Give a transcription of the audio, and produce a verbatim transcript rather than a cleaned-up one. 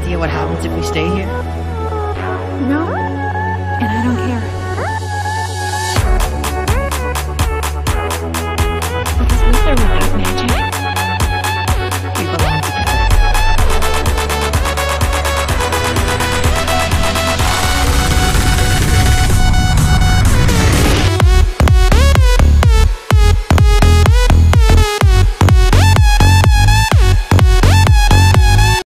idea what happens if we stay here? No, and I don't care.